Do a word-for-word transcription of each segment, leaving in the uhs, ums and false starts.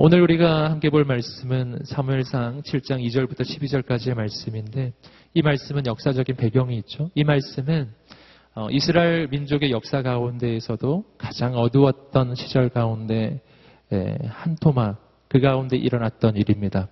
오늘 우리가 함께 볼 말씀은 사무엘상 칠 장 이 절부터 십이 절까지의 말씀인데, 이 말씀은 역사적인 배경이 있죠. 이 말씀은 이스라엘 민족의 역사 가운데에서도 가장 어두웠던 시절 가운데 한 토막, 그 가운데 일어났던 일입니다.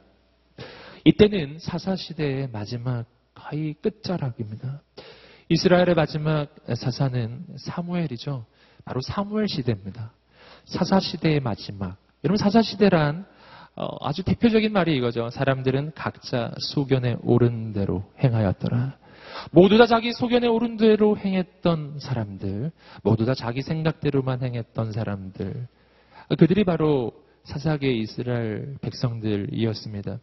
이때는 사사시대의 마지막 거의 끝자락입니다. 이스라엘의 마지막 사사는 사무엘이죠. 바로 사무엘 시대입니다. 사사시대의 마지막. 여러분, 사사시대란 어, 아주 대표적인 말이 이거죠. 사람들은 각자 소견에 오른 대로 행하였더라. 모두 다 자기 소견에 오른 대로 행했던 사람들, 모두 다 자기 생각대로만 행했던 사람들, 그들이 바로 사사기의 이스라엘 백성들이었습니다.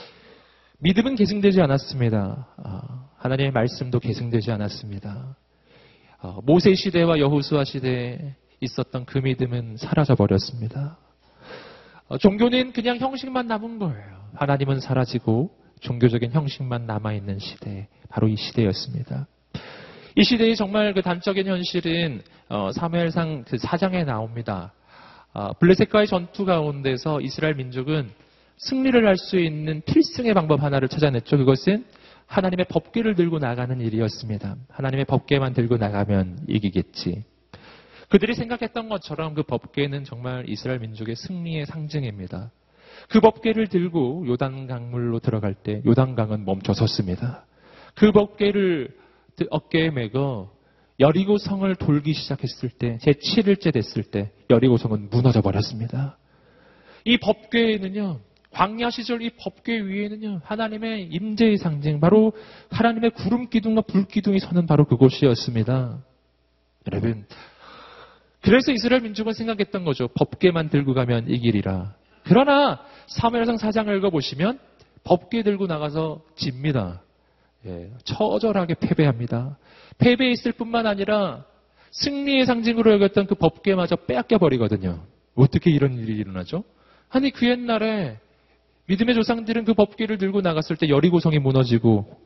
믿음은 계승되지 않았습니다. 어, 하나님의 말씀도 계승되지 않았습니다. 어, 모세 시대와 여호수아 시대에 있었던 그 믿음은 사라져버렸습니다. 어, 종교는 그냥 형식만 남은 거예요. 하나님은 사라지고 종교적인 형식만 남아있는 시대, 바로 이 시대였습니다. 이 시대의 정말 그 단적인 현실은 어, 사무엘상 그 사 장에 나옵니다. 어, 블레셋과의 전투 가운데서 이스라엘 민족은 승리를 할 수 있는 필승의 방법 하나를 찾아냈죠. 그것은 하나님의 법궤를 들고 나가는 일이었습니다. 하나님의 법궤만 들고 나가면 이기겠지. 그들이 생각했던 것처럼 그 법궤는 정말 이스라엘 민족의 승리의 상징입니다. 그 법궤를 들고 요단 강물로 들어갈 때 요단강은 멈춰섰습니다. 그 법궤를 어깨에 메고 여리고 성을 돌기 시작했을 때, 제칠 일째 됐을 때 여리고 성은 무너져 버렸습니다. 이 법궤에는요, 광야 시절 이 법궤 위에는요, 하나님의 임재의 상징, 바로 하나님의 구름 기둥과 불 기둥이 서는 바로 그곳이었습니다. 여러분, 그래서 이스라엘 민족은 생각했던 거죠. 법궤만 들고 가면 이기리라. 그러나 사무엘상 사 장을 읽어보시면 법궤 들고 나가서 집니다. 예, 처절하게 패배합니다. 패배했을 뿐만 아니라 승리의 상징으로 여겼던 그 법궤마저 빼앗겨 버리거든요. 어떻게 이런 일이 일어나죠? 아니, 그 옛날에 믿음의 조상들은 그 법궤를 들고 나갔을 때 여리고성이 무너지고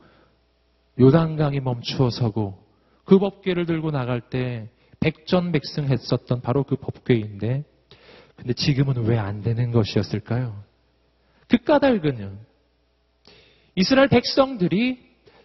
요단강이 멈추어 서고, 그 법궤를 들고 나갈 때 백전백승했었던 바로 그 법궤인데, 근데 지금은 왜 안 되는 것이었을까요? 그 까닭은요, 이스라엘 백성들이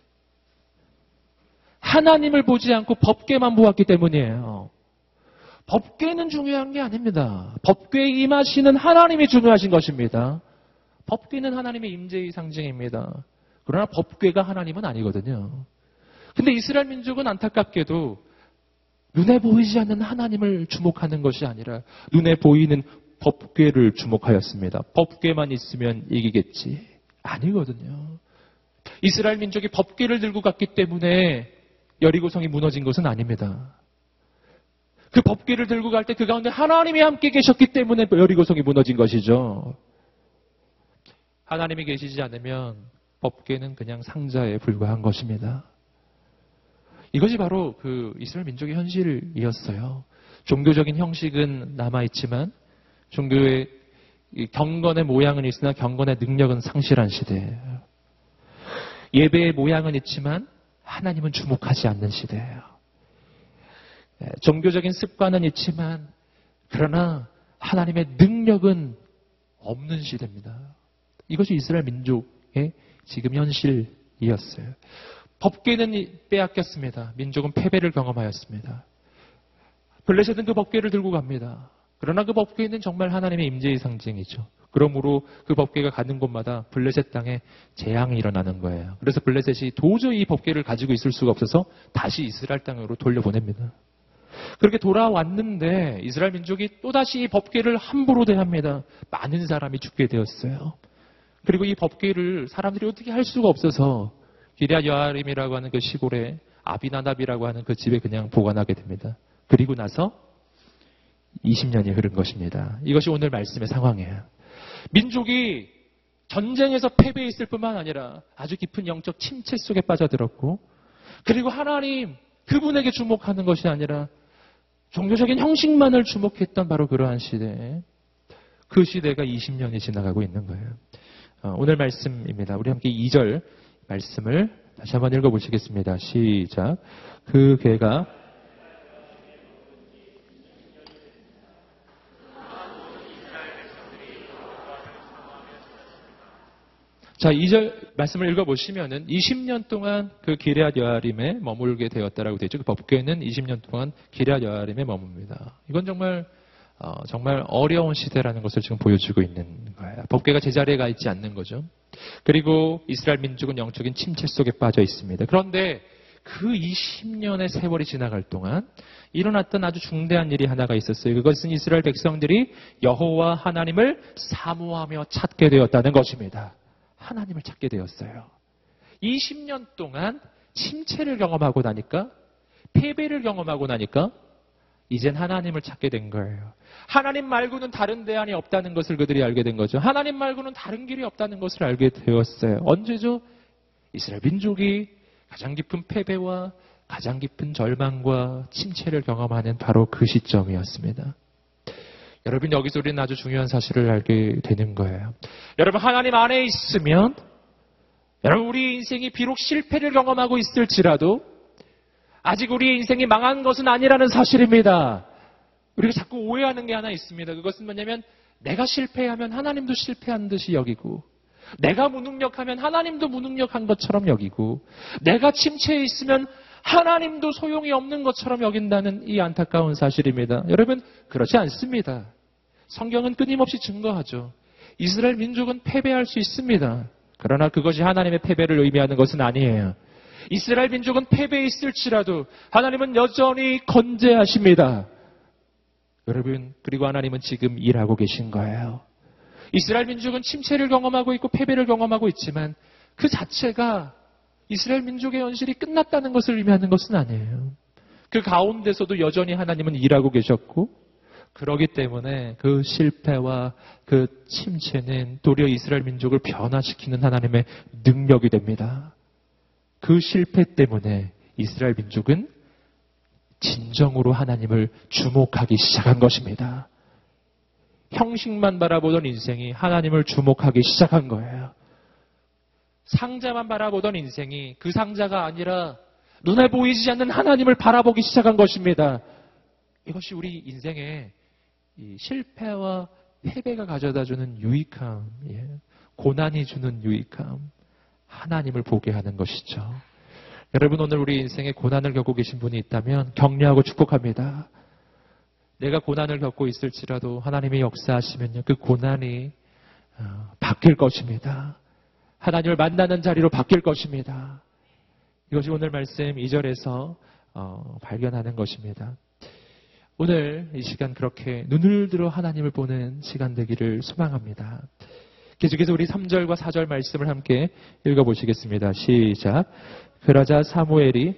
하나님을 보지 않고 법궤만 보았기 때문이에요. 법궤는 중요한 게 아닙니다. 법궤에 임하시는 하나님이 중요하신 것입니다. 법궤는 하나님의 임재의 상징입니다. 그러나 법궤가 하나님은 아니거든요. 근데 이스라엘 민족은 안타깝게도 눈에 보이지 않는 하나님을 주목하는 것이 아니라 눈에 보이는 법궤를 주목하였습니다. 법궤만 있으면 이기겠지. 아니거든요. 이스라엘 민족이 법궤를 들고 갔기 때문에 여리고성이 무너진 것은 아닙니다. 그 법궤를 들고 갈 때 그 가운데 하나님이 함께 계셨기 때문에 여리고성이 무너진 것이죠. 하나님이 계시지 않으면 법궤는 그냥 상자에 불과한 것입니다. 이것이 바로 그 이스라엘 민족의 현실이었어요. 종교적인 형식은 남아있지만 종교의 경건의 모양은 있으나 경건의 능력은 상실한 시대예요. 예배의 모양은 있지만 하나님은 주목하지 않는 시대예요. 종교적인 습관은 있지만 그러나 하나님의 능력은 없는 시대입니다. 이것이 이스라엘 민족의 지금 현실이었어요. 법궤는 빼앗겼습니다. 민족은 패배를 경험하였습니다. 블레셋은 그 법궤를 들고 갑니다. 그러나 그 법궤는 정말 하나님의 임재의 상징이죠. 그러므로 그 법궤가 가는 곳마다 블레셋 땅에 재앙이 일어나는 거예요. 그래서 블레셋이 도저히 이 법궤를 가지고 있을 수가 없어서 다시 이스라엘 땅으로 돌려보냅니다. 그렇게 돌아왔는데 이스라엘 민족이 또다시 이 법궤를 함부로 대합니다. 많은 사람이 죽게 되었어요. 그리고 이 법궤를 사람들이 어떻게 할 수가 없어서 기럇 여아림이라고 하는 그 시골에 아비나답이라고 하는 그 집에 그냥 보관하게 됩니다. 그리고 나서 이십 년이 흐른 것입니다. 이것이 오늘 말씀의 상황이에요. 민족이 전쟁에서 패배했을 뿐만 아니라 아주 깊은 영적 침체 속에 빠져들었고, 그리고 하나님 그분에게 주목하는 것이 아니라 종교적인 형식만을 주목했던 바로 그러한 시대에, 그 시대가 이십 년이 지나가고 있는 거예요. 어, 오늘 말씀입니다. 우리 함께 이 절 말씀을 다시 한번 읽어보시겠습니다. 시작. 그 괴가 자, 이 절 말씀을 읽어보시면은 이십 년 동안 그 기럇 여아림에 머물게 되었다라고 되어 있죠. 그 법궤는 이십 년 동안 기럇 여아림에 머뭅니다. 이건 정말 어, 정말 어려운 시대라는 것을 지금 보여주고 있는 거예요. 법궤가 제자리에 가 있지 않는 거죠. 그리고 이스라엘 민족은 영적인 침체 속에 빠져 있습니다. 그런데 그 이십 년의 세월이 지나갈 동안 일어났던 아주 중대한 일이 하나가 있었어요. 그것은 이스라엘 백성들이 여호와 하나님을 사모하며 찾게 되었다는 것입니다. 하나님을 찾게 되었어요. 이십 년 동안 침체를 경험하고 나니까, 패배를 경험하고 나니까 이젠 하나님을 찾게 된 거예요. 하나님 말고는 다른 대안이 없다는 것을 그들이 알게 된 거죠. 하나님 말고는 다른 길이 없다는 것을 알게 되었어요. 언제죠? 이스라엘 민족이 가장 깊은 패배와 가장 깊은 절망과 침체를 경험하는 바로 그 시점이었습니다. 여러분, 여기서 우리는 아주 중요한 사실을 알게 되는 거예요. 여러분, 하나님 안에 있으면, 여러분, 우리 인생이 비록 실패를 경험하고 있을지라도 아직 우리 인생이 망한 것은 아니라는 사실입니다. 우리가 자꾸 오해하는 게 하나 있습니다. 그것은 뭐냐면 내가 실패하면 하나님도 실패한 듯이 여기고, 내가 무능력하면 하나님도 무능력한 것처럼 여기고, 내가 침체에 있으면 하나님도 소용이 없는 것처럼 여긴다는 이 안타까운 사실입니다. 여러분, 그렇지 않습니다. 성경은 끊임없이 증거하죠. 이스라엘 민족은 패배할 수 있습니다. 그러나 그것이 하나님의 패배를 의미하는 것은 아니에요. 이스라엘 민족은 패배해 있을지라도 하나님은 여전히 건재하십니다. 여러분, 그리고 하나님은 지금 일하고 계신 거예요. 이스라엘 민족은 침체를 경험하고 있고 패배를 경험하고 있지만 그 자체가 이스라엘 민족의 현실이 끝났다는 것을 의미하는 것은 아니에요. 그 가운데서도 여전히 하나님은 일하고 계셨고, 그러기 때문에 그 실패와 그 침체는 도리어 이스라엘 민족을 변화시키는 하나님의 능력이 됩니다. 그 실패 때문에 이스라엘 민족은 진정으로 하나님을 주목하기 시작한 것입니다. 형식만 바라보던 인생이 하나님을 주목하기 시작한 거예요. 상자만 바라보던 인생이 그 상자가 아니라 눈에 보이지 않는 하나님을 바라보기 시작한 것입니다. 이것이 우리 인생의 이 실패와 패배가 가져다주는 유익함, 예. 고난이 주는 유익함, 하나님을 보게 하는 것이죠. 여러분, 오늘 우리 인생에 고난을 겪고 계신 분이 있다면 격려하고 축복합니다. 내가 고난을 겪고 있을지라도 하나님의 역사하시면요, 그 고난이 어, 바뀔 것입니다. 하나님을 만나는 자리로 바뀔 것입니다. 이것이 오늘 말씀 이 절에서 어, 발견하는 것입니다. 오늘 이 시간 그렇게 눈을 들어 하나님을 보는 시간 되기를 소망합니다. 계속해서 우리 삼 절과 사 절 말씀을 함께 읽어보시겠습니다. 시작. 그러자 사무엘이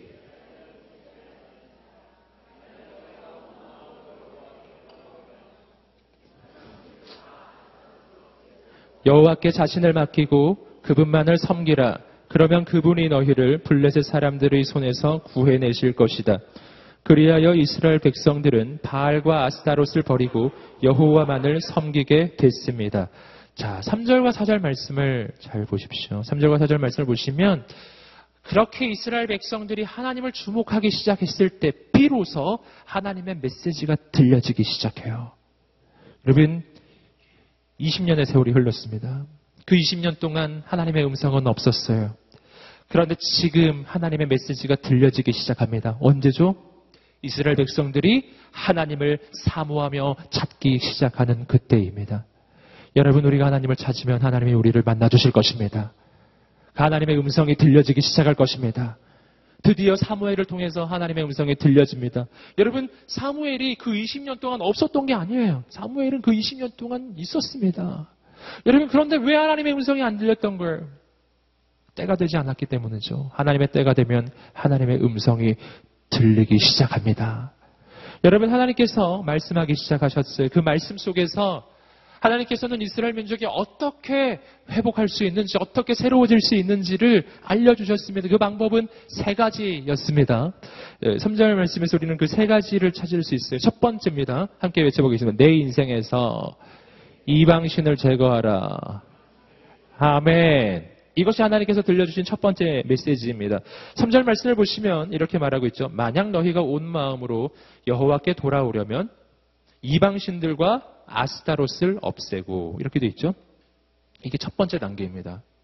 여호와께 자신을 맡기고 그분만을 섬기라. 그러면 그분이 너희를 블레셋 사람들의 손에서 구해내실 것이다. 그리하여 이스라엘 백성들은 바알과 아스타롯을 버리고 여호와만을 섬기게 됐습니다. 자, 삼 절과 사 절 말씀을 잘 보십시오. 삼 절과 사 절 말씀을 보시면 그렇게 이스라엘 백성들이 하나님을 주목하기 시작했을 때 비로소 하나님의 메시지가 들려지기 시작해요. 여러분, 이십 년의 세월이 흘렀습니다. 그 이십 년 동안 하나님의 음성은 없었어요. 그런데 지금 하나님의 메시지가 들려지기 시작합니다. 언제죠? 이스라엘 백성들이 하나님을 사모하며 찾기 시작하는 그때입니다. 여러분, 우리가 하나님을 찾으면 하나님이 우리를 만나주실 것입니다. 하나님의 음성이 들려지기 시작할 것입니다. 드디어 사무엘을 통해서 하나님의 음성이 들려집니다. 여러분, 사무엘이 그 이십 년 동안 없었던 게 아니에요. 사무엘은 그 이십 년 동안 있었습니다. 여러분, 그런데 왜 하나님의 음성이 안 들렸던 거예요? 때가 되지 않았기 때문이죠. 하나님의 때가 되면 하나님의 음성이 들리기 시작합니다. 여러분, 하나님께서 말씀하기 시작하셨어요. 그 말씀 속에서 하나님께서는 이스라엘 민족이 어떻게 회복할 수 있는지, 어떻게 새로워질 수 있는지를 알려주셨습니다. 그 방법은 세 가지였습니다. 삼 절 말씀에서 우리는 그 세 가지를 찾을 수 있어요. 첫 번째입니다. 함께 외쳐보겠습니다. 내 인생에서 이방신을 제거하라. 아멘. 이것이 하나님께서 들려주신 첫 번째 메시지입니다. 삼 절 말씀을 보시면 이렇게 말하고 있죠. 만약 너희가 온 마음으로 여호와께 돌아오려면 이방신들과 아스타롯을 없애고, 이렇게 돼 있죠. 이게 첫 번째 단계입니다.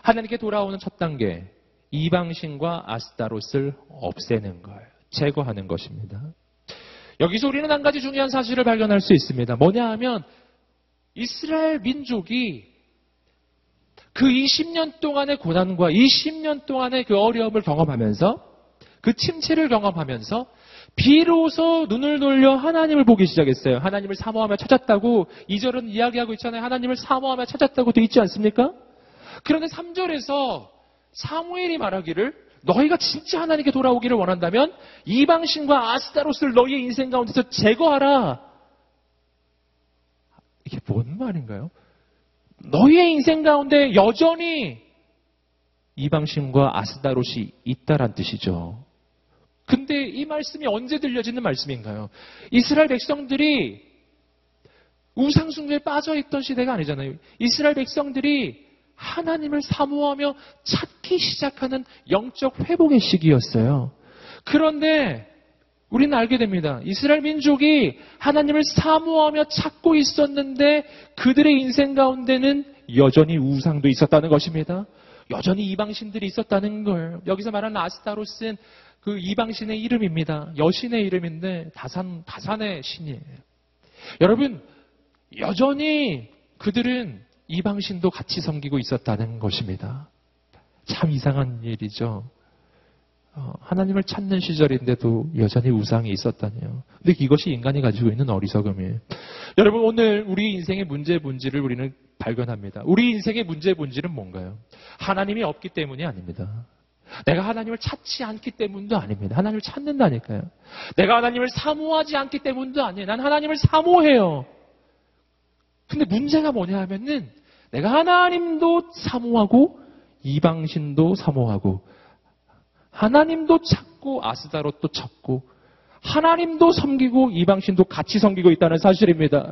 하나님께 돌아오는 첫 단계, 이방신과 아스타롯을 없애는 거예요. 제거하는 것입니다. 여기서 우리는 한 가지 중요한 사실을 발견할 수 있습니다. 뭐냐 하면 이스라엘 민족이 그 이십 년 동안의 고난과 이십 년 동안의 그 어려움을 경험하면서 그 침체를 경험하면서 비로소 눈을 돌려 하나님을 보기 시작했어요. 하나님을 사모하며 찾았다고 이 절은 이야기하고 있잖아요. 하나님을 사모하며 찾았다고 돼 있지 않습니까? 그런데 삼 절에서 사무엘이 말하기를 너희가 진짜 하나님께 돌아오기를 원한다면 이방신과 아스타롯을 너희의 인생 가운데서 제거하라. 이게 뭔 말인가요? 너희의 인생 가운데 여전히 이방신과 아스타롯이 있다란 뜻이죠. 근데 이 말씀이 언제 들려지는 말씀인가요? 이스라엘 백성들이 우상숭배에 빠져있던 시대가 아니잖아요. 이스라엘 백성들이 하나님을 사모하며 찾기 시작하는 영적 회복의 시기였어요. 그런데 우리는 알게 됩니다. 이스라엘 민족이 하나님을 사모하며 찾고 있었는데 그들의 인생 가운데는 여전히 우상도 있었다는 것입니다. 여전히 이방신들이 있었다는 걸. 여기서 말하는 아스타롯은 그 이방신의 이름입니다. 여신의 이름인데 다산, 다산의 신이에요. 여러분, 여전히 그들은 이방신도 같이 섬기고 있었다는 것입니다. 참 이상한 일이죠. 어, 하나님을 찾는 시절인데도 여전히 우상이 있었다니요. 근데 이것이 인간이 가지고 있는 어리석음이에요. 여러분, 오늘 우리 인생의 문제의 본질을 우리는 발견합니다. 우리 인생의 문제의 본질은 뭔가요? 하나님이 없기 때문이 아닙니다. 내가 하나님을 찾지 않기 때문도 아닙니다. 하나님을 찾는다니까요. 내가 하나님을 사모하지 않기 때문도 아니에요. 난 하나님을 사모해요. 근데 문제가 뭐냐 하면은 내가 하나님도 사모하고 이방신도 사모하고 하나님도 찾고 아스다롯도 찾고 하나님도 섬기고 이방신도 같이 섬기고 있다는 사실입니다.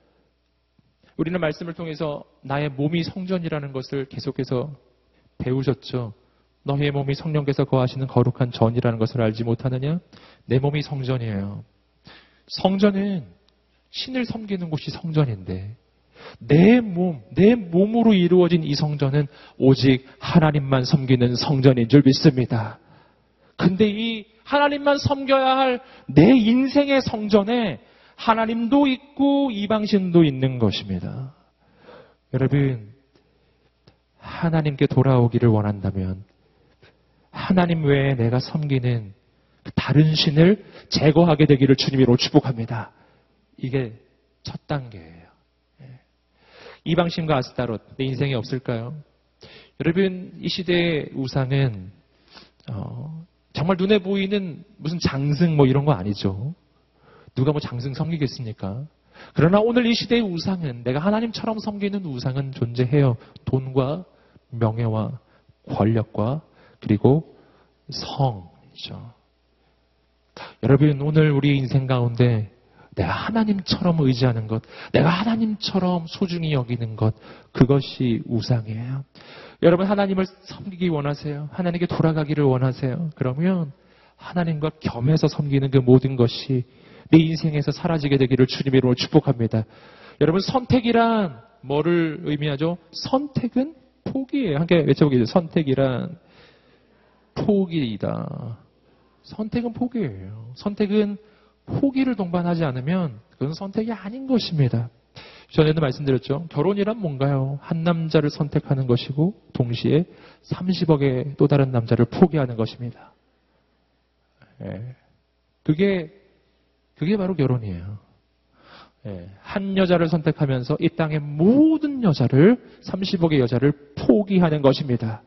우리는 말씀을 통해서 나의 몸이 성전이라는 것을 계속해서 배우셨죠. 너희의 몸이 성령께서 거하시는 거룩한 전이라는 것을 알지 못하느냐? 내 몸이 성전이에요. 성전은 신을 섬기는 곳이 성전인데 내 몸, 내 몸으로 이루어진 이 성전은 오직 하나님만 섬기는 성전인 줄 믿습니다. 근데 이 하나님만 섬겨야 할 내 인생의 성전에 하나님도 있고 이방신도 있는 것입니다. 여러분, 하나님께 돌아오기를 원한다면 하나님 외에 내가 섬기는 다른 신을 제거하게 되기를 주님으로 축복합니다. 이게 첫 단계예요. 이방신과 아스타롯, 내 인생에 없을까요? 여러분, 이 시대의 우상은 어, 정말 눈에 보이는 무슨 장승 뭐 이런 거 아니죠. 누가 뭐 장승 섬기겠습니까? 그러나 오늘 이 시대의 우상은, 내가 하나님처럼 섬기는 우상은 존재해요. 돈과 명예와 권력과 그리고 성이죠. 여러분, 오늘 우리 인생 가운데 내가 하나님처럼 의지하는 것, 내가 하나님처럼 소중히 여기는 것, 그것이 우상이에요. 여러분, 하나님을 섬기기 원하세요? 하나님께 돌아가기를 원하세요? 그러면 하나님과 겸해서 섬기는 그 모든 것이 내 인생에서 사라지게 되기를 주님의 이름으로 축복합니다. 여러분, 선택이란 뭐를 의미하죠? 선택은 포기예요. 함께 외쳐보겠습니다. 선택이란 포기이다. 선택은 포기예요. 선택은 포기를 동반하지 않으면 그건 선택이 아닌 것입니다. 전에도 말씀드렸죠. 결혼이란 뭔가요? 한 남자를 선택하는 것이고 동시에 삼십억의 또 다른 남자를 포기하는 것입니다. 예. 그게 그게 바로 결혼이에요. 예. 한 여자를 선택하면서 이 땅의 모든 여자를, 삼십억의 여자를 포기하는 것입니다.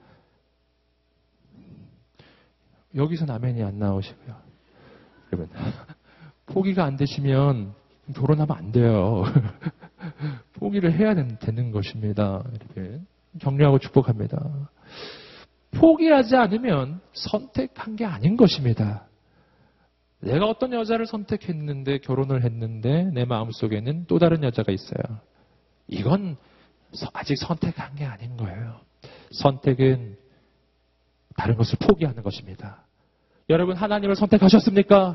여기서는 아멘이 안 나오시고요. 여러분, 포기가 안 되시면 결혼하면 안 돼요. 포기를 해야 되는 것입니다. 이렇게 격려하고 축복합니다. 포기하지 않으면 선택한 게 아닌 것입니다. 내가 어떤 여자를 선택했는데, 결혼을 했는데 내 마음속에는 또 다른 여자가 있어요. 이건 아직 선택한 게 아닌 거예요. 선택은 다른 것을 포기하는 것입니다. 여러분, 하나님을 선택하셨습니까?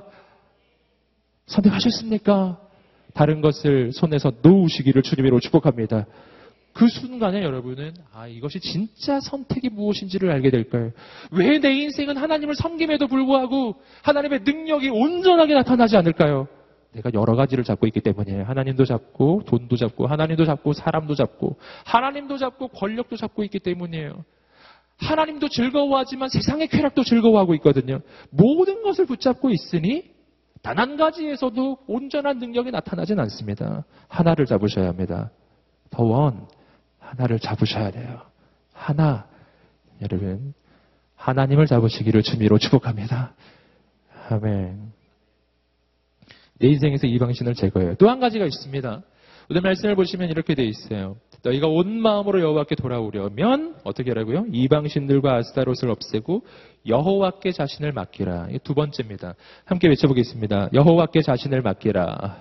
선택하셨습니까? 다른 것을 손에서 놓으시기를 주님으로 축복합니다. 그 순간에 여러분은 아 이것이 진짜 선택이 무엇인지를 알게 될 거예요. 왜 내 인생은 하나님을 섬김에도 불구하고 하나님의 능력이 온전하게 나타나지 않을까요? 내가 여러 가지를 잡고 있기 때문이에요. 하나님도 잡고 돈도 잡고 하나님도 잡고 사람도 잡고 하나님도 잡고 권력도 잡고 있기 때문이에요. 하나님도 즐거워하지만 세상의 쾌락도 즐거워하고 있거든요. 모든 것을 붙잡고 있으니 단 한 가지에서도 온전한 능력이 나타나진 않습니다. 하나를 잡으셔야 합니다. 더 원, 하나를 잡으셔야 돼요. 하나, 여러분 하나님을 잡으시기를 주미로 축복합니다. 아멘. 내 인생에서 이방신을 제거해요. 또 한 가지가 있습니다. 오늘 말씀을 보시면 이렇게 되어 있어요. 너희가 온 마음으로 여호와께 돌아오려면 어떻게 하라고요? 이방신들과 아스타롯을 없애고 여호와께 자신을 맡기라. 이게 두 번째입니다. 함께 외쳐보겠습니다. 여호와께 자신을 맡기라.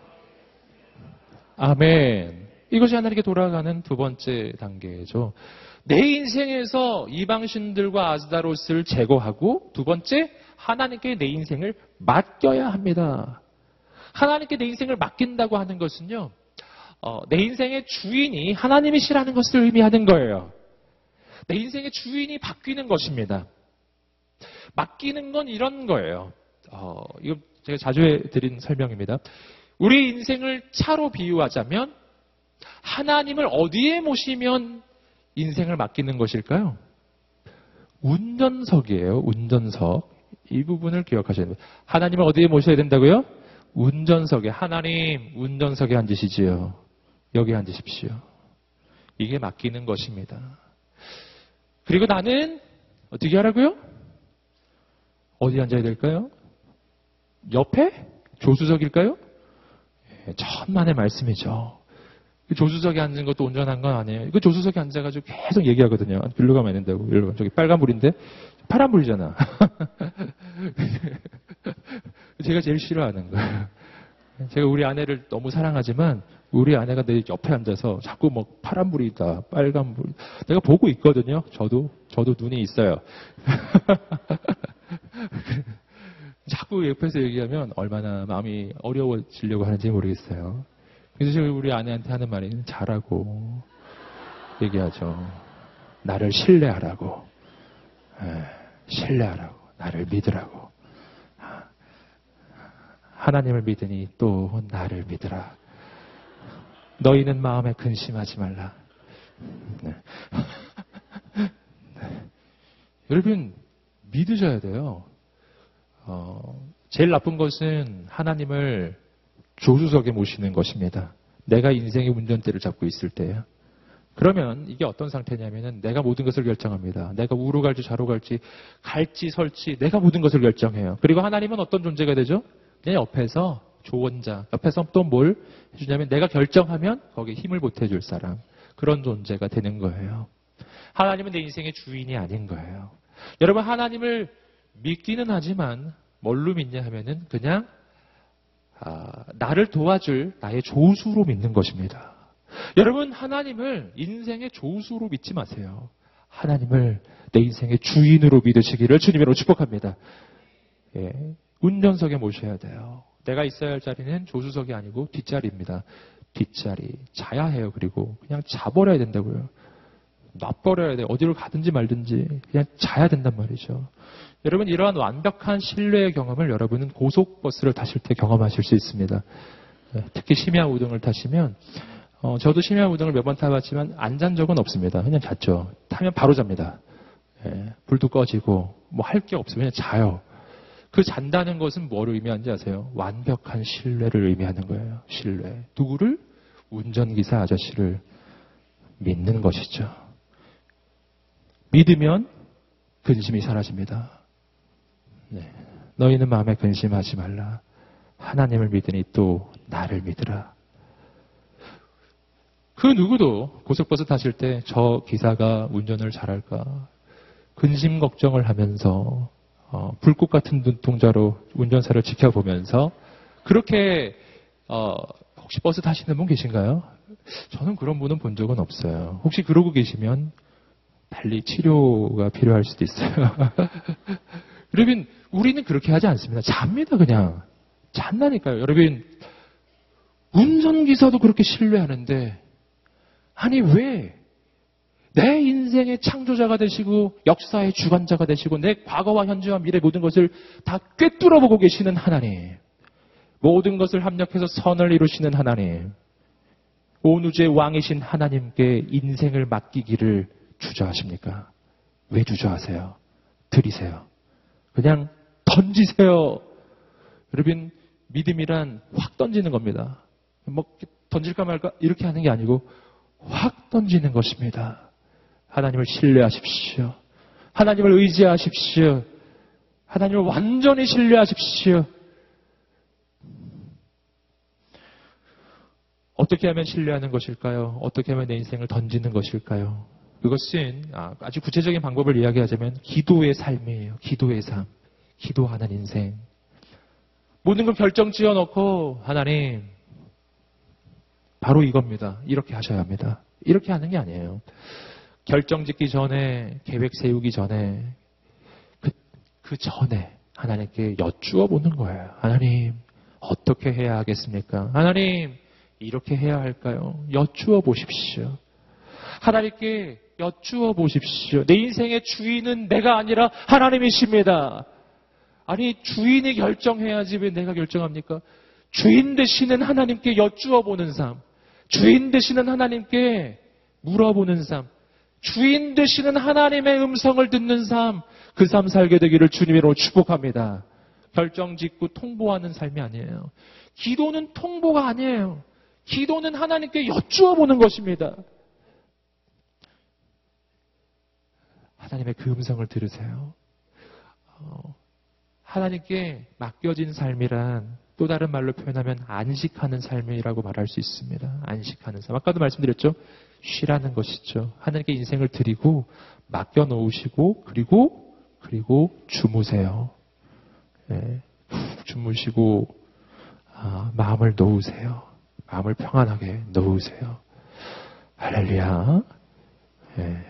아멘. 이것이 하나님께 돌아가는 두 번째 단계죠. 내 인생에서 이방신들과 아스타롯을 제거하고 두 번째 하나님께 내 인생을 맡겨야 합니다. 하나님께 내 인생을 맡긴다고 하는 것은요. 어, 내 인생의 주인이 하나님이시라는 것을 의미하는 거예요. 내 인생의 주인이 바뀌는 것입니다. 맡기는 건 이런 거예요. 어, 이거 제가 자주 해드린 설명입니다. 우리 인생을 차로 비유하자면 하나님을 어디에 모시면 인생을 맡기는 것일까요? 운전석이에요. 운전석. 이 부분을 기억하셔야 됩니다. 하나님을 어디에 모셔야 된다고요? 운전석에. 하나님 운전석에 앉으시지요. 여기 앉으십시오. 이게 맡기는 것입니다. 그리고 나는 어떻게 하라고요? 어디 앉아야 될까요? 옆에? 조수석일까요? 예, 천만의 말씀이죠. 조수석에 앉는 것도 온전한 건 아니에요. 이거 조수석에 앉아가지고 계속 얘기하거든요. 일로 가면 안 된다고. 일로 가면 저기 빨간불인데 파란불이잖아. 제가 제일 싫어하는 거예요. 제가 우리 아내를 너무 사랑하지만 우리 아내가 내 옆에 앉아서 자꾸 뭐 파란불이다, 빨간불. 내가 보고 있거든요. 저도 저도 눈이 있어요. 자꾸 옆에서 얘기하면 얼마나 마음이 어려워지려고 하는지 모르겠어요. 그래서 제가 우리 아내한테 하는 말이 잘하고 얘기하죠. 나를 신뢰하라고. 에, 신뢰하라고. 나를 믿으라고. 하나님을 믿으니 또 나를 믿으라. 너희는 마음에 근심하지 말라. 네. 네. 여러분 믿으셔야 돼요. 어, 제일 나쁜 것은 하나님을 조수석에 모시는 것입니다. 내가 인생의 운전대를 잡고 있을 때요. 그러면 이게 어떤 상태냐면은 내가 모든 것을 결정합니다. 내가 우로 갈지 좌로 갈지 갈지 설지 내가 모든 것을 결정해요. 그리고 하나님은 어떤 존재가 되죠? 내 옆에서 조언자, 옆에서 또 뭘 해주냐면 내가 결정하면 거기에 힘을 보태줄 사람. 그런 존재가 되는 거예요. 하나님은 내 인생의 주인이 아닌 거예요. 여러분 하나님을 믿기는 하지만 뭘로 믿냐 하면은 그냥 아, 나를 도와줄 나의 조수로 믿는 것입니다. 여러분 하나님을 인생의 조수로 믿지 마세요. 하나님을 내 인생의 주인으로 믿으시기를 주님으로 축복합니다. 예, 운전석에 모셔야 돼요. 내가 있어야 할 자리는 조수석이 아니고 뒷자리입니다. 뒷자리. 자야 해요. 그리고 그냥 자버려야 된다고요. 놔버려야 돼요. 어디로 가든지 말든지 그냥 자야 된단 말이죠. 여러분 이러한 완벽한 신뢰의 경험을 여러분은 고속버스를 타실 때 경험하실 수 있습니다. 특히 심야 우등을 타시면 어, 저도 심야 우등을 몇 번 타봤지만 안 잔 적은 없습니다. 그냥 잤죠. 타면 바로 잡니다. 예, 불도 꺼지고 뭐 할 게 없으면 그냥 자요. 그 잔다는 것은 뭐를 의미하는지 아세요? 완벽한 신뢰를 의미하는 거예요. 신뢰. 누구를? 운전기사 아저씨를 믿는 것이죠. 믿으면 근심이 사라집니다. 네. 너희는 마음에 근심하지 말라. 하나님을 믿으니 또 나를 믿으라. 그 누구도 고속버스 타실 때 저 기사가 운전을 잘할까 근심 걱정을 하면서 어, 불꽃 같은 눈동자로 운전사를 지켜보면서 그렇게 어, 혹시 버스 타시는 분 계신가요? 저는 그런 분은 본 적은 없어요. 혹시 그러고 계시면 빨리 치료가 필요할 수도 있어요. 여러분 우리는 그렇게 하지 않습니다. 잡니다 그냥. 잔다니까요. 여러분 운전기사도 그렇게 신뢰하는데 아니 왜? 내 인생의 창조자가 되시고 역사의 주관자가 되시고 내 과거와 현재와 미래 모든 것을 다 꿰뚫어 보고 계시는 하나님, 모든 것을 합력해서 선을 이루시는 하나님, 온 우주의 왕이신 하나님께 인생을 맡기기를 주저하십니까? 왜 주저하세요? 드리세요. 그냥 던지세요. 여러분, 믿음이란 확 던지는 겁니다. 뭐 던질까 말까 이렇게 하는 게 아니고 확 던지는 것입니다. 하나님을 신뢰하십시오. 하나님을 의지하십시오. 하나님을 완전히 신뢰하십시오. 어떻게 하면 신뢰하는 것일까요? 어떻게 하면 내 인생을 던지는 것일까요? 그것은 아주 구체적인 방법을 이야기하자면 기도의 삶이에요. 기도의 삶. 기도하는 인생. 모든 걸 결정 지어놓고 하나님 바로 이겁니다. 이렇게 하셔야 합니다. 이렇게 하는 게 아니에요. 결정 짓기 전에, 계획 세우기 전에, 그, 그 전에 하나님께 여쭈어 보는 거예요. 하나님, 어떻게 해야 하겠습니까? 하나님, 이렇게 해야 할까요? 여쭈어 보십시오. 하나님께 여쭈어 보십시오. 내 인생의 주인은 내가 아니라 하나님이십니다. 아니, 주인이 결정해야지 왜 내가 결정합니까? 주인 되시는 하나님께 여쭈어 보는 삶. 주인 되시는 하나님께 물어보는 삶. 주인 되시는 하나님의 음성을 듣는 삶. 그 삶 살게 되기를 주님으로 축복합니다. 결정 짓고 통보하는 삶이 아니에요. 기도는 통보가 아니에요. 기도는 하나님께 여쭈어 보는 것입니다. 하나님의 그 음성을 들으세요. 어, 하나님께 맡겨진 삶이란 또 다른 말로 표현하면 안식하는 삶이라고 말할 수 있습니다. 안식하는 삶. 아까도 말씀드렸죠. 쉬라는 것이죠. 하나님께 인생을 드리고 맡겨놓으시고 그리고 그리고 주무세요. 네, 푹 주무시고 아, 마음을 놓으세요. 마음을 평안하게 놓으세요. 할렐루야. 네.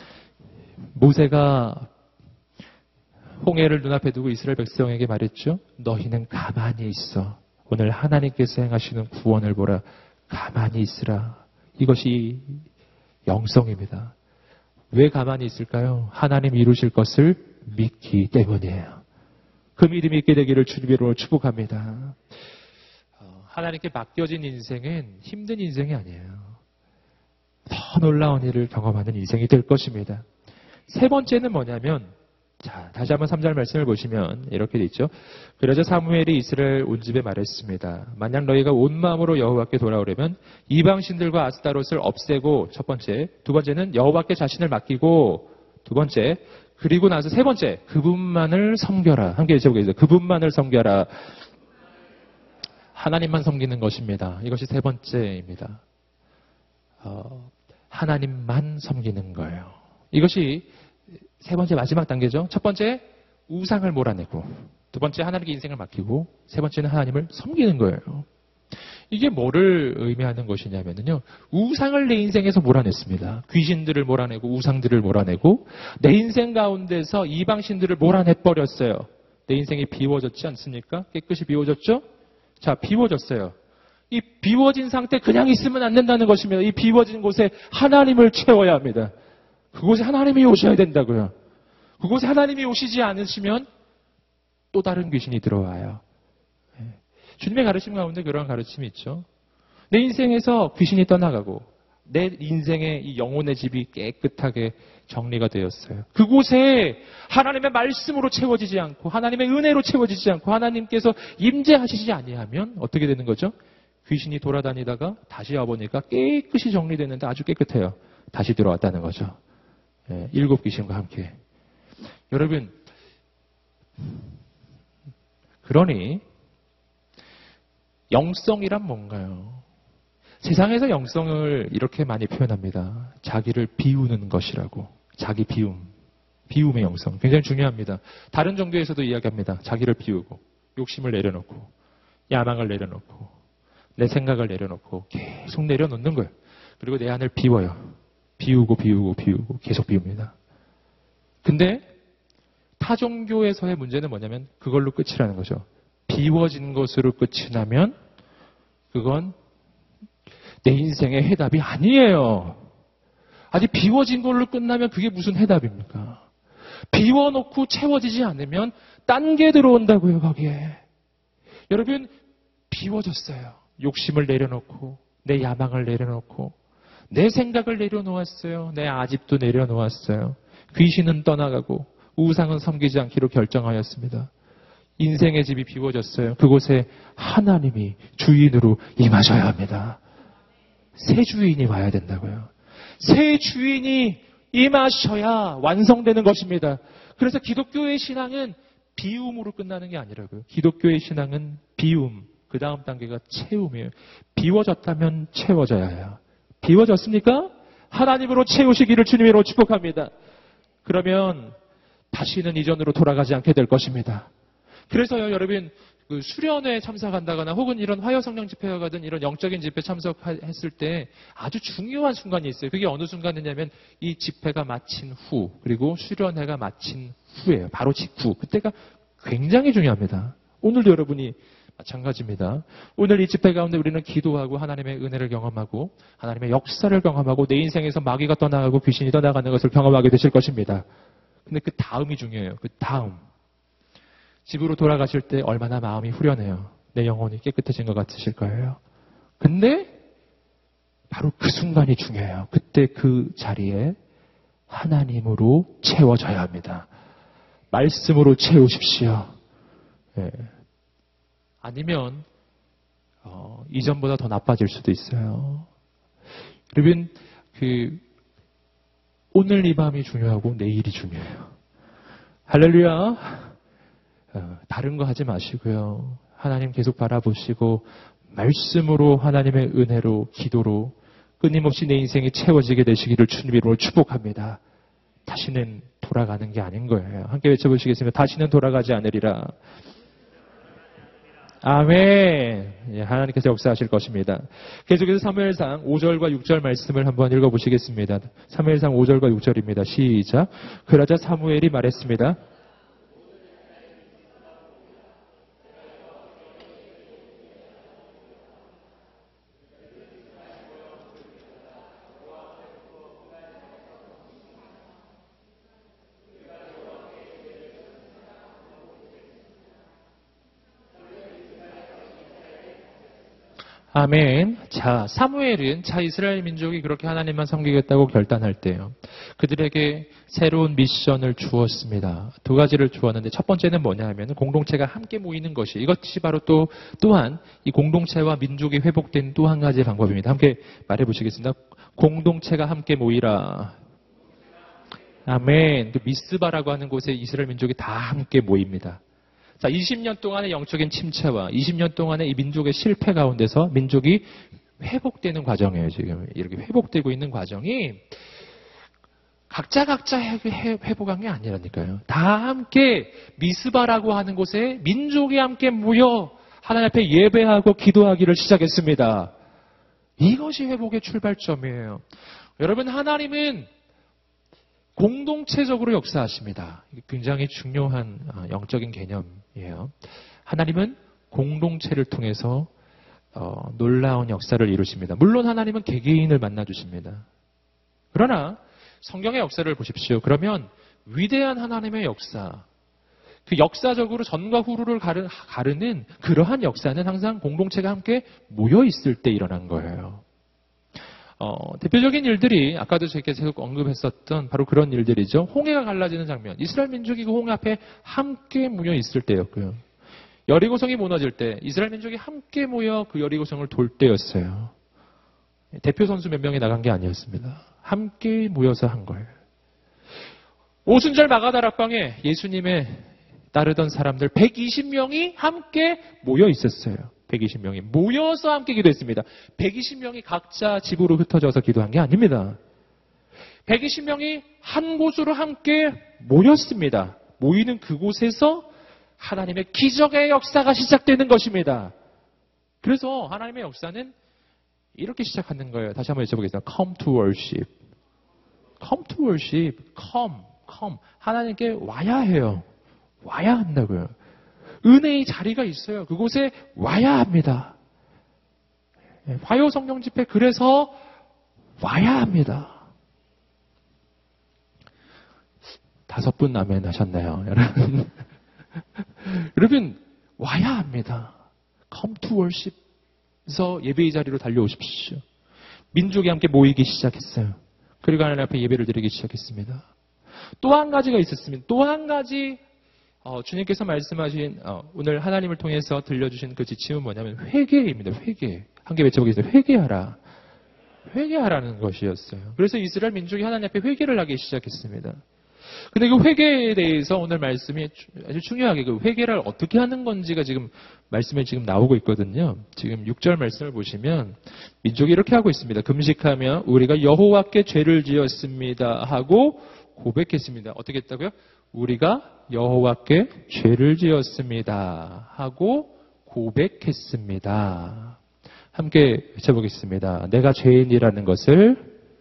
모세가 홍해를 눈앞에 두고 이스라엘 백성에게 말했죠. 너희는 가만히 있어. 오늘 하나님께서 행하시는 구원을 보라. 가만히 있으라. 이것이 영성입니다. 왜 가만히 있을까요? 하나님 이루실 것을 믿기 때문이에요. 그 믿음이 있게 되기를 주님으로 축복합니다. 하나님께 맡겨진 인생은 힘든 인생이 아니에요. 더 놀라운 일을 경험하는 인생이 될 것입니다. 세 번째는 뭐냐면, 자, 다시 한번 삼 절 말씀을 보시면 이렇게 돼 있죠. 그러자 사무엘이 이스라엘 온 집에 말했습니다. 만약 너희가 온 마음으로 여호와께 돌아오려면 이방신들과 아스타롯을 없애고, 첫 번째, 두 번째는 여호와께 자신을 맡기고, 두 번째, 그리고 나서 세 번째, 그분만을 섬겨라. 함께 외쳐보겠습니다. 그분만을 섬겨라. 하나님만 섬기는 것입니다. 이것이 세 번째입니다. 어, 하나님만 섬기는 거예요. 이것이 세 번째 마지막 단계죠. 첫 번째, 우상을 몰아내고, 두 번째, 하나님께 인생을 맡기고, 세 번째는 하나님을 섬기는 거예요. 이게 뭐를 의미하는 것이냐면요. 우상을 내 인생에서 몰아냈습니다. 귀신들을 몰아내고, 우상들을 몰아내고, 내 인생 가운데서 이방신들을 몰아내버렸어요. 내 인생이 비워졌지 않습니까? 깨끗이 비워졌죠? 자, 비워졌어요. 이 비워진 상태 그냥 있으면 안 된다는 것입니다. 이 비워진 곳에 하나님을 채워야 합니다. 그곳에 하나님이 오셔야 된다고요. 그곳에 하나님이 오시지 않으시면 또 다른 귀신이 들어와요. 주님의 가르침 가운데 그런 가르침이 있죠. 내 인생에서 귀신이 떠나가고 내 인생의 이 영혼의 집이 깨끗하게 정리가 되었어요. 그곳에 하나님의 말씀으로 채워지지 않고 하나님의 은혜로 채워지지 않고 하나님께서 임재하시지 아니하면 어떻게 되는 거죠? 귀신이 돌아다니다가 다시 와보니까 깨끗이 정리됐는데 아주 깨끗해요. 다시 들어왔다는 거죠. 예, 일곱 귀신과 함께. 여러분, 그러니 영성이란 뭔가요? 세상에서 영성을 이렇게 많이 표현합니다. 자기를 비우는 것이라고. 자기 비움. 비움의 영성. 굉장히 중요합니다. 다른 종교에서도 이야기합니다. 자기를 비우고, 욕심을 내려놓고, 야망을 내려놓고, 내 생각을 내려놓고 계속 내려놓는 거예요. 그리고 내 안을 비워요. 비우고 비우고 비우고 계속 비웁니다. 근데 타 종교에서의 문제는 뭐냐면 그걸로 끝이라는 거죠. 비워진 것으로 끝이 나면 그건 내 인생의 해답이 아니에요. 아니 비워진 걸로 끝나면 그게 무슨 해답입니까? 비워놓고 채워지지 않으면 딴 게 들어온다고요, 거기에. 여러분, 비워졌어요. 욕심을 내려놓고, 내 야망을 내려놓고, 내 생각을 내려놓았어요. 내 아집도 내려놓았어요. 귀신은 떠나가고, 우상은 섬기지 않기로 결정하였습니다. 인생의 집이 비워졌어요. 그곳에 하나님이 주인으로 임하셔야 합니다. 새 주인이 와야 된다고요. 새 주인이 임하셔야 완성되는 것입니다. 그래서 기독교의 신앙은 비움으로 끝나는 게 아니라고요. 기독교의 신앙은 비움, 그 다음 단계가 채움이에요. 비워졌다면 채워져야 해요. 비워졌습니까? 하나님으로 채우시기를 주님으로 축복합니다. 그러면 다시는 이전으로 돌아가지 않게 될 것입니다. 그래서요, 여러분, 그 수련회에 참석한다거나 혹은 이런 화요성령 집회와 같은 이런 영적인 집회 참석했을 때 아주 중요한 순간이 있어요. 그게 어느 순간이냐면 이 집회가 마친 후, 그리고 수련회가 마친 후예요. 바로 직후. 그때가 굉장히 중요합니다. 오늘도 여러분이 마찬가지입니다. 오늘 이 집회 가운데 우리는 기도하고 하나님의 은혜를 경험하고 하나님의 역사를 경험하고 내 인생에서 마귀가 떠나가고 귀신이 떠나가는 것을 경험하게 되실 것입니다. 근데 그 다음이 중요해요. 그 다음. 집으로 돌아가실 때 얼마나 마음이 후련해요. 내 영혼이 깨끗해진 것 같으실 거예요. 근데 바로 그 순간이 중요해요. 그때 그 자리에 하나님으로 채워져야 합니다. 말씀으로 채우십시오. 예. 아니면 어, 이전보다 더 나빠질 수도 있어요. 여러분, 그 오늘 이 밤이 중요하고 내일이 중요해요. 할렐루야. 어, 다른 거 하지 마시고요. 하나님 계속 바라보시고 말씀으로 하나님의 은혜로 기도로 끊임없이 내 인생이 채워지게 되시기를 주님 이름으로 축복합니다. 다시는 돌아가는 게 아닌 거예요. 함께 외쳐보시겠습니다. 다시는 돌아가지 않으리라. 아멘. 예, 하나님께서 역사하실 것입니다. 계속해서 사무엘상 오 절과 육 절 말씀을 한번 읽어보시겠습니다. 사무엘상 오 절과 육 절입니다. 시작. 그러자 사무엘이 말했습니다. 아멘. 자, 사무엘은 자 이스라엘 민족이 그렇게 하나님만 섬기겠다고 결단할 때요. 그들에게 새로운 미션을 주었습니다. 두 가지를 주었는데 첫 번째는 뭐냐 하면 공동체가 함께 모이는 것이 이것이 바로 또 또한 이 공동체와 민족이 회복된 또 한 가지 방법입니다. 함께 말해 보시겠습니다. 공동체가 함께 모이라. 아멘. 그 미스바라고 하는 곳에 이스라엘 민족이 다 함께 모입니다. 자, 이십 년 동안의 영적인 침체와 이십 년 동안의 이 민족의 실패 가운데서 민족이 회복되는 과정이에요, 지금. 이렇게 회복되고 있는 과정이 각자 각자 회복한 게 아니라니까요. 다 함께 미스바라고 하는 곳에 민족이 함께 모여 하나님 앞에 예배하고 기도하기를 시작했습니다. 이것이 회복의 출발점이에요. 여러분, 하나님은 공동체적으로 역사하십니다. 굉장히 중요한 영적인 개념이에요. 하나님은 공동체를 통해서 어, 놀라운 역사를 이루십니다. 물론 하나님은 개개인을 만나주십니다. 그러나 성경의 역사를 보십시오. 그러면 위대한 하나님의 역사, 그 역사적으로 전과 후를 가르, 가르는 그러한 역사는 항상 공동체가 함께 모여 있을 때 일어난 거예요. 어, 대표적인 일들이 아까도 제가 계속 언급했었던 바로 그런 일들이죠. 홍해가 갈라지는 장면. 이스라엘 민족이 그 홍해 앞에 함께 모여 있을 때였고요. 여리고성이 무너질 때 이스라엘 민족이 함께 모여 그 여리고성을 돌 때였어요. 대표 선수 몇 명이 나간 게 아니었습니다. 함께 모여서 한 거예요. 오순절 마가다락방에 예수님의 따르던 사람들 백이십 명이 함께 모여 있었어요. 백이십 명이 모여서 함께 기도했습니다. 백이십 명이 각자 집으로 흩어져서 기도한 게 아닙니다. 백이십 명이 한 곳으로 함께 모였습니다. 모이는 그곳에서 하나님의 기적의 역사가 시작되는 것입니다. 그래서 하나님의 역사는 이렇게 시작하는 거예요. 다시 한번 여쭤보겠습니다. Come to worship. Come to worship. Come, come. 하나님께 와야 해요. 와야 한다고요. 은혜의 자리가 있어요. 그곳에 와야 합니다. 화요 성령 집회 그래서 와야 합니다. 다섯 분 아멘 하셨네요. 여러분. 여러분, 와야 합니다. Come to worship. 그래서 예배의 자리로 달려오십시오. 민족이 함께 모이기 시작했어요. 그리고 하나님 앞에 예배를 드리기 시작했습니다. 또 한 가지가 있었습니다. 또 한 가지 어, 주님께서 말씀하신 어, 오늘 하나님을 통해서 들려주신 그 지침은 뭐냐면 회개입니다. 회개. 함께 외쳐보겠습니다. 회개하라. 회개하라는 것이었어요. 그래서 이스라엘 민족이 하나님 앞에 회개를 하기 시작했습니다. 근데 그 회개에 대해서 오늘 말씀이 아주 중요하게 그 회개를 어떻게 하는 건지가 지금 말씀에 지금 나오고 있거든요. 지금 육 절 말씀을 보시면 민족이 이렇게 하고 있습니다. 금식하며 우리가 여호와께 죄를 지었습니다 하고 고백했습니다. 어떻게 했다고요? 우리가 여호와께 죄를 지었습니다 하고 고백했습니다. 함께 외쳐보겠습니다. 내가 죄인이라는 것을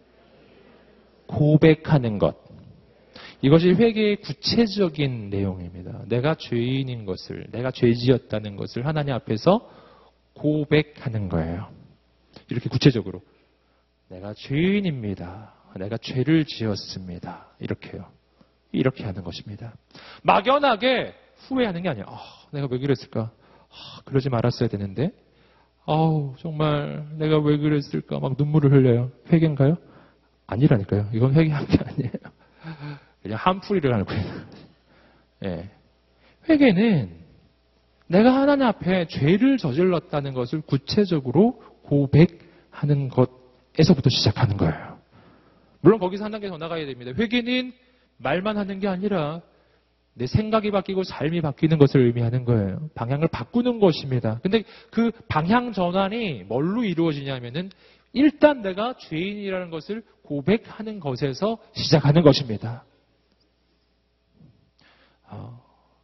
고백하는 것. 이것이 회개의 구체적인 내용입니다. 내가 죄인인 것을, 내가 죄지었다는 것을 하나님 앞에서 고백하는 거예요. 이렇게 구체적으로. 내가 죄인입니다. 내가 죄를 지었습니다. 이렇게요. 이렇게 하는 것입니다. 막연하게 후회하는 게 아니에요. 아, 내가 왜 그랬을까? 아, 그러지 말았어야 되는데. 아우, 정말 내가 왜 그랬을까? 막 눈물을 흘려요. 회개인가요? 아니라니까요. 이건 회개한 게 아니에요. 그냥 한풀이를 하는 거예요. 예. 회개는 내가 하나님 앞에 죄를 저질렀다는 것을 구체적으로 고백하는 것에서부터 시작하는 거예요. 물론 거기서 한 단계 더 나가야 됩니다. 회개는 말만 하는 게 아니라 내 생각이 바뀌고 삶이 바뀌는 것을 의미하는 거예요. 방향을 바꾸는 것입니다. 근데 그 방향 전환이 뭘로 이루어지냐면은 일단 내가 죄인이라는 것을 고백하는 것에서 시작하는 것입니다. 어,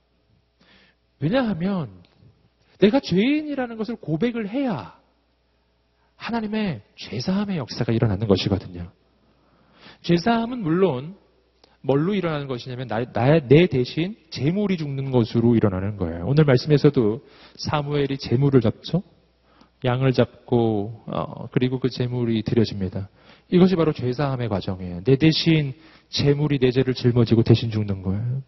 왜냐하면 내가 죄인이라는 것을 고백을 해야 하나님의 죄사함의 역사가 일어나는 것이거든요. 죄사함은 물론 뭘로 일어나는 것이냐면 나, 나, 내 대신 재물이 죽는 것으로 일어나는 거예요. 오늘 말씀에서도 사무엘이 재물을 잡죠. 양을 잡고 어, 그리고 그 재물이 드려집니다. 이것이 바로 죄사함의 과정이에요. 내 대신 재물이 내 죄를 짊어지고 대신 죽는 거예요.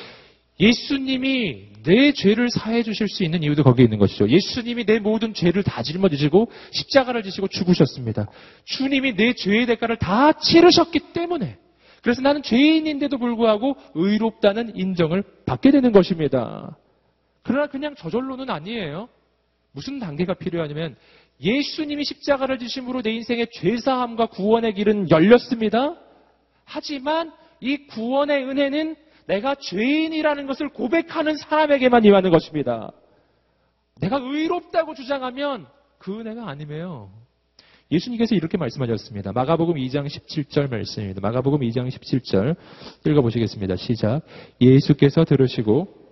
예수님이 내 죄를 사해 주실 수 있는 이유도 거기에 있는 것이죠. 예수님이 내 모든 죄를 다 짊어지시고 십자가를 지시고 죽으셨습니다. 주님이 내 죄의 대가를 다 치르셨기 때문에 그래서 나는 죄인인데도 불구하고 의롭다는 인정을 받게 되는 것입니다. 그러나 그냥 저절로는 아니에요. 무슨 단계가 필요하냐면 예수님이 십자가를 지심으로 내 인생의 죄사함과 구원의 길은 열렸습니다. 하지만 이 구원의 은혜는 내가 죄인이라는 것을 고백하는 사람에게만 임하는 것입니다. 내가 의롭다고 주장하면 그 은혜가 아니에요. 예수님께서 이렇게 말씀하셨습니다. 마가복음 이 장 십칠 절 말씀입니다. 마가복음 이 장 십칠 절 읽어보시겠습니다. 시작. 예수께서 들으시고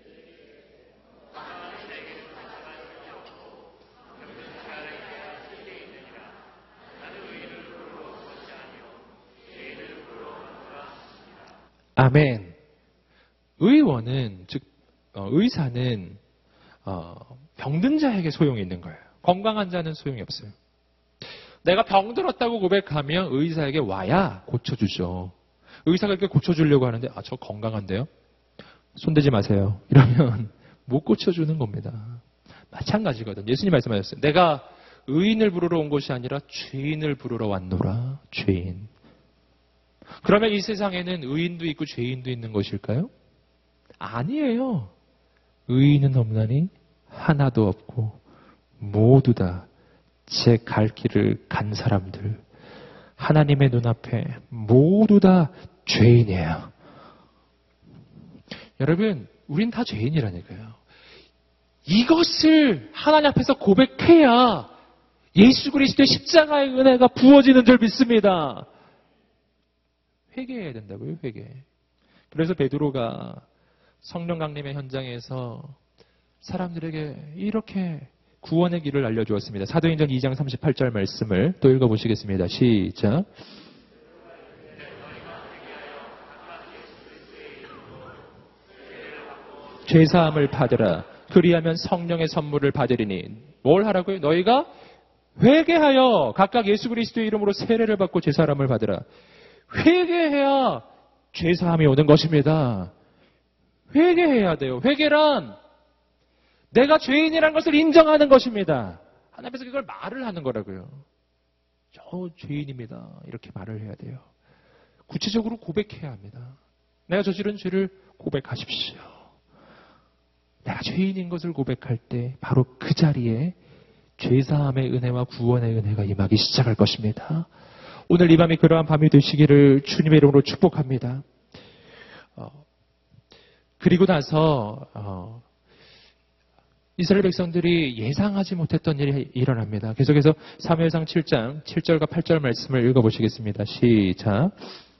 아멘. 의원은 즉 어, 의사는 어, 병든 자에게 소용이 있는 거예요. 건강한 자는 소용이 없어요. 내가 병들었다고 고백하면 의사에게 와야 고쳐주죠. 의사가 이렇게 고쳐주려고 하는데 아, 저 건강한데요? 손대지 마세요. 이러면 못 고쳐주는 겁니다. 마찬가지거든요. 예수님 말씀하셨어요. 내가 의인을 부르러 온 것이 아니라 죄인을 부르러 왔노라. 죄인. 그러면 이 세상에는 의인도 있고 죄인도 있는 것일까요? 아니에요. 의인은 없나니 하나도 없고 모두 다 제 갈 길을 간 사람들, 하나님의 눈앞에 모두 다 죄인이에요. 여러분, 우린 다 죄인이라니까요. 이것을 하나님 앞에서 고백해야 예수 그리스도의 십자가의 은혜가 부어지는 줄 믿습니다. 회개해야 된다고요, 회개. 그래서 베드로가 성령 강림의 현장에서 사람들에게 이렇게 구원의 길을 알려주었습니다. 사도행전 이 장 삼십팔 절 말씀을 또 읽어보시겠습니다. 시작. 죄사함을 받으라. 그리하면 성령의 선물을 받으리니. 뭘 하라고요? 너희가 회개하여 각각 예수 그리스도의 이름으로 세례를 받고 죄사함을 받으라. 회개해야 죄사함이 오는 것입니다. 회개해야 돼요. 회개란 내가 죄인이라는 것을 인정하는 것입니다. 하나님께서 그걸 말을 하는 거라고요. 저 죄인입니다. 이렇게 말을 해야 돼요. 구체적으로 고백해야 합니다. 내가 저지른 죄를 고백하십시오. 내가 죄인인 것을 고백할 때 바로 그 자리에 죄사함의 은혜와 구원의 은혜가 임하기 시작할 것입니다. 오늘 이 밤이 그러한 밤이 되시기를 주님의 이름으로 축복합니다. 어, 그리고 나서 어, 이스라엘 백성들이 예상하지 못했던 일이 일어납니다. 계속해서 사무엘상 칠 장 칠 절과 팔 절 말씀을 읽어보시겠습니다. 시작.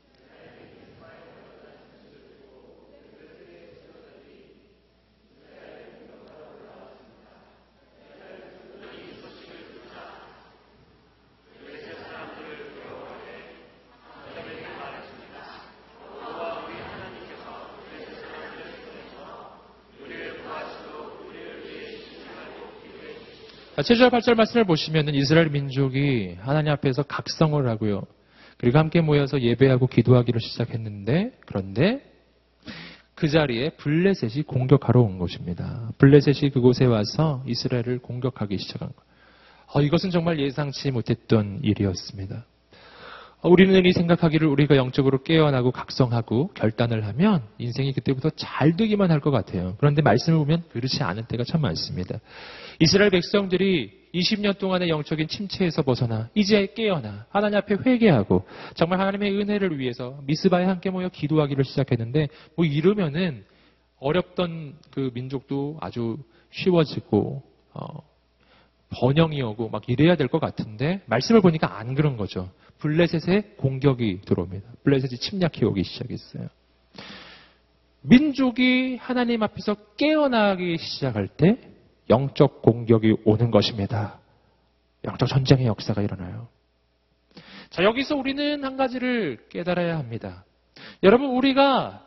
칠 절, 팔 절 말씀을 보시면 이스라엘 민족이 하나님 앞에서 각성을 하고요. 그리고 함께 모여서 예배하고 기도하기를 시작했는데, 그런데 그 자리에 블레셋이 공격하러 온 것입니다. 블레셋이 그곳에 와서 이스라엘을 공격하기 시작한 거예요. 어, 이것은 정말 예상치 못했던 일이었습니다. 우리는 이 생각하기를 우리가 영적으로 깨어나고 각성하고 결단을 하면 인생이 그때부터 잘 되기만 할 것 같아요. 그런데 말씀을 보면 그렇지 않은 때가 참 많습니다. 이스라엘 백성들이 이십 년 동안의 영적인 침체에서 벗어나 이제 깨어나 하나님 앞에 회개하고 정말 하나님의 은혜를 위해서 미스바에 함께 모여 기도하기를 시작했는데 뭐 이러면은 어렵던 그 민족도 아주 쉬워지고 어, 번영이 오고 막 이래야 될 것 같은데 말씀을 보니까 안 그런 거죠. 블레셋의 공격이 들어옵니다. 블레셋이 침략해 오기 시작했어요. 민족이 하나님 앞에서 깨어나기 시작할 때 영적 공격이 오는 것입니다. 영적 전쟁의 역사가 일어나요. 자, 여기서 우리는 한 가지를 깨달아야 합니다. 여러분, 우리가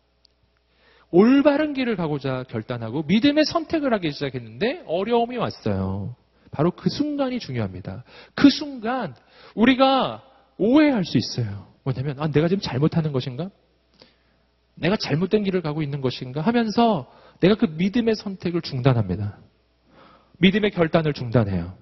올바른 길을 가고자 결단하고 믿음의 선택을 하기 시작했는데 어려움이 왔어요. 바로 그 순간이 중요합니다. 그 순간 우리가 오해할 수 있어요. 뭐냐면 아, 내가 지금 잘못하는 것인가? 내가 잘못된 길을 가고 있는 것인가? 하면서 내가 그 믿음의 선택을 중단합니다. 믿음의 결단을 중단해요.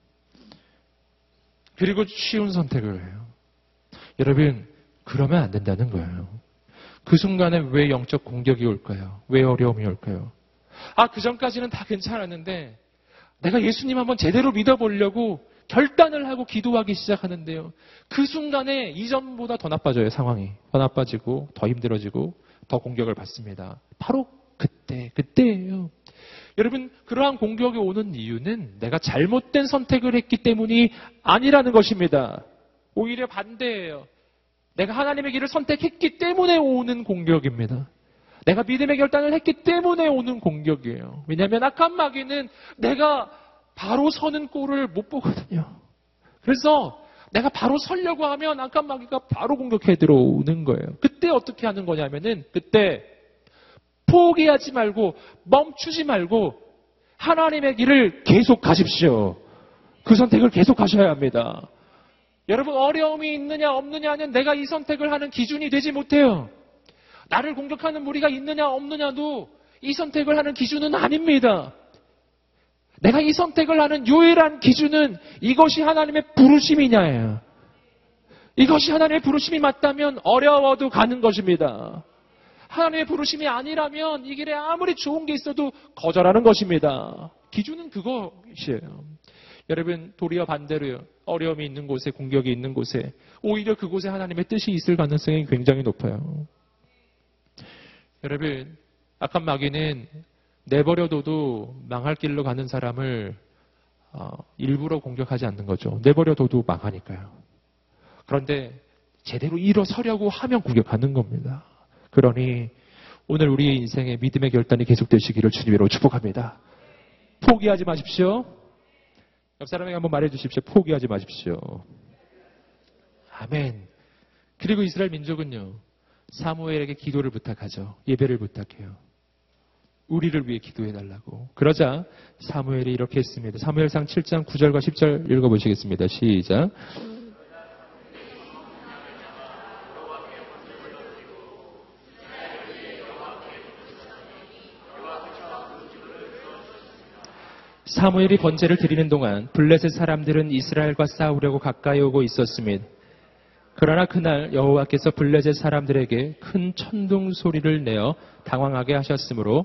그리고 쉬운 선택을 해요. 여러분, 그러면 안 된다는 거예요. 그 순간에 왜 영적 공격이 올까요? 왜 어려움이 올까요? 아, 그 전까지는 다 괜찮았는데 내가 예수님 한번 제대로 믿어보려고 결단을 하고 기도하기 시작하는데요. 그 순간에 이전보다 더 나빠져요, 상황이. 더 나빠지고, 더 힘들어지고, 더 공격을 받습니다. 바로 그때, 그때예요. 여러분, 그러한 공격이 오는 이유는 내가 잘못된 선택을 했기 때문이 아니라는 것입니다. 오히려 반대예요. 내가 하나님의 길을 선택했기 때문에 오는 공격입니다. 내가 믿음의 결단을 했기 때문에 오는 공격이에요. 왜냐하면 악한 마귀는 내가 바로 서는 꼴을 못 보거든요. 그래서 내가 바로 서려고 하면 악한 마귀가 바로 공격해 들어오는 거예요. 그때 어떻게 하는 거냐면은 그때 포기하지 말고 멈추지 말고 하나님의 길을 계속 가십시오. 그 선택을 계속 하셔야 합니다. 여러분, 어려움이 있느냐 없느냐는 내가 이 선택을 하는 기준이 되지 못해요. 나를 공격하는 무리가 있느냐 없느냐도 이 선택을 하는 기준은 아닙니다. 내가 이 선택을 하는 유일한 기준은 이것이 하나님의 부르심이냐예요. 이것이 하나님의 부르심이 맞다면 어려워도 가는 것입니다. 하나님의 부르심이 아니라면 이 길에 아무리 좋은 게 있어도 거절하는 것입니다. 기준은 그것이에요. 여러분, 도리어 반대로요. 어려움이 있는 곳에, 공격이 있는 곳에 오히려 그곳에 하나님의 뜻이 있을 가능성이 굉장히 높아요. 여러분, 악한 마귀는 내버려둬도 망할 길로 가는 사람을 어, 일부러 공격하지 않는 거죠. 내버려둬도 망하니까요. 그런데 제대로 일어서려고 하면 공격하는 겁니다. 그러니 오늘 우리의 인생에 믿음의 결단이 계속되시기를 주님으로 축복합니다. 포기하지 마십시오. 옆 사람에게 한번 말해주십시오. 포기하지 마십시오. 아멘. 그리고 이스라엘 민족은요, 사무엘에게 기도를 부탁하죠. 예배를 부탁해요. 우리를 위해 기도해달라고. 그러자 사무엘이 이렇게 했습니다. 사무엘상 칠 장 구 절과 십 절 읽어보시겠습니다. 시작. 사무엘이 번제를 드리는 동안 블레셋 사람들은 이스라엘과 싸우려고 가까이 오고 있었습니다. 그러나 그날 여호와께서 블레셋 사람들에게 큰 천둥 소리를 내어 당황하게 하셨으므로